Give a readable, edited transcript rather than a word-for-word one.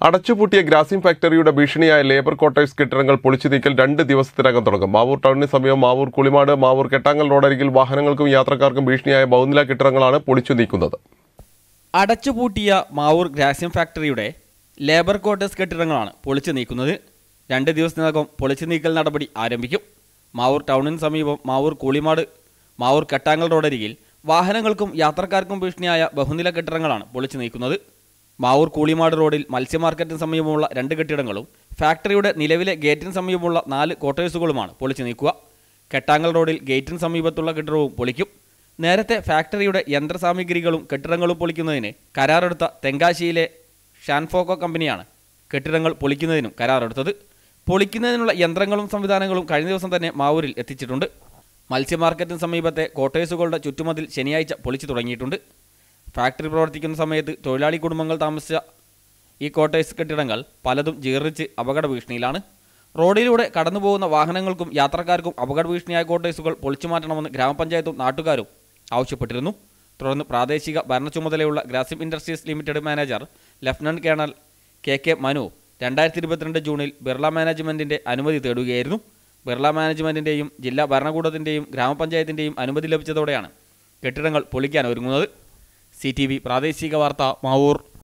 അടച്ചുപൂട്ടിയ ഗ്രാസിം ഫാക്ടറിയുടെ ഭീഷണിയായ labour quarters കെട്ടിടങ്ങൾ പൊളിച്ചു നീക്കൽ 2 ദിവസത്തിനകം തുടങ്ങും. മാവൂർ ടൗണിന് സമീപം മാവൂർ കുളിമാട്, മാവൂർ കെട്ടാങ്ങൽ റോഡരികിൽ വാഹനങ്ങൾക്കും യാത്രക്കാർക്കും ഭീഷണിയായ ബഹുനില കെട്ടിടങ്ങളാണ് പൊളിച്ചു നീക്കുന്നത്. അടച്ചുപൂട്ടിയ മാവൂർ ഗ്രാസിം ഫാക്ടറിയുടെ ലേബർ ക്വാർട്ടേഴ്സ് കെട്ടിടങ്ങളാണ് പൊളിച്ചു നീക്കുന്നത്. 2 ദിവസത്തിനകം പൊളിച്ചു നീക്കൽ നടപടി ആരംഭിക്കും. മാവൂർ ടൗണിന് സമീപം മാവൂർ കുളിമാട്, മാവൂർ കെട്ടാങ്ങൽ റോഡരികിൽ വാഹനങ്ങൾക്കും യാത്രക്കാർക്കും ഭീഷണിയായ ബഹുനില കെട്ടിടങ്ങളാണ് പൊളിച്ചു നീക്കുന്നത്. മാവൂർ കൂളിമാട് റോഡിൽ മത്സ്യമാർക്കറ്റിന് സമീപമുള്ള 2 കെട്ടിടങ്ങളും ഫാക്ടറിയുടെ നിലവിലെ ഗേറ്റിന് സമീപമുള്ള 4 ക്വാർട്ടേഴ്സുകളുമാണ് പൊളിച്ചു നീക്കുക. കെട്ടാങ്ങൽ റോഡിൽ ഗേറ്റിന് സമീപത്തുള്ള കെട്ടിടവും പൊളിക്കും. നേരത്തെ ഫാക്ടറിയുടെ യന്ത്രസാമഗ്രികളും കെട്ടിടങ്ങളും പൊളിക്കുന്നതിന് കരാറെടുത്ത തെങ്കാശിയിലെ ഷാൻഫോക്കോ കമ്പനിയാണ് കെട്ടിടങ്ങൾ പൊളിക്കുന്നതിനും കരാറെടുത്തത്. പൊളിക്കുന്നതിനുള്ള യന്ത്രങ്ങളും സംവിധാനങ്ങളും കഴിഞ്ഞ ദിവസം തന്നെ മാവൂരിൽ എത്തിച്ചിട്ടുണ്ട്. മത്സ്യമാർക്കറ്റിന് സമീപത്തെ ക്വാർട്ടേഴ്സുകളുടെ ചുറ്റുമതിൽ ശനിയാഴ്ച പൊളിച്ചു തുടങ്ങിയിട്ടുണ്ട്. ഫാക്ടറി പ്രവർത്തിക്കുന്ന സമയത്ത് തൊഴിലാളി കുടുംബങ്ങൾ താമസിച്ച ഈ ക്വാർട്ടേഴ്സ് കെട്ടിടങ്ങൾ പലതും ജീർണിച്ച് അപകട ഭീഷണിയിലാണ്. റോഡിലൂടെ കടന്നുപോകുന്ന വാഹനങ്ങൾക്കും യാത്രക്കാർക്കും അപകട ഭീഷണിയായ ക്വാർട്ടേഴ്സുകൾ പൊളിച്ചു മാറ്റണമെന്ന് ഗ്രാമപഞ്ചായത്തും നാട്ടുകാരും ആവശ്യപ്പെട്ടിരുന്നു. തുടർന്ന് പ്രാദേശിക ഭരണ ചുമതലയുള്ള Grasim industries limited manager lieutenant colonel K Manu 2022 ജൂണിൽ ബിർള മാനേജ്മെൻറ്റിൻ്റെ അനുമതി തേടുകയായിരുന്നു. ബിർള മാനേജ്മെൻറ്റിൻ്റെയും ജില്ലാ ഭരണകൂടത്തിൻ്റെയും ഗ്രാമപഞ്ചായത്തിൻ്റെയും അനുമതി ലഭിച്ചതോടെയാണ് കെട്ടിടങ്ങൾ പൊളിക്കാൻ ഒരുങ്ങുന്നത്. CTV പ്രാദേശിക വാർത്ത, മാവൂർ.